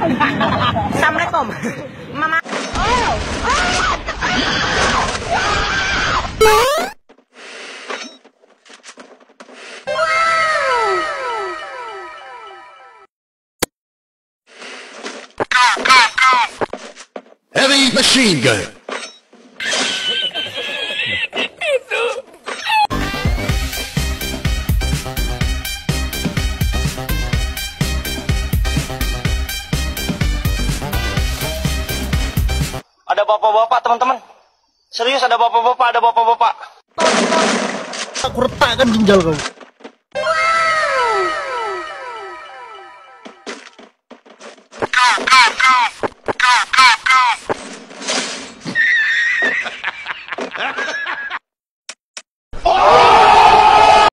Assalamualaikum. Mama. Heavy machine gun. Ada bapak-bapak, teman-teman. Serius ada bapak-bapak, ada bapak-bapak. Aku retakkan ginjal kau.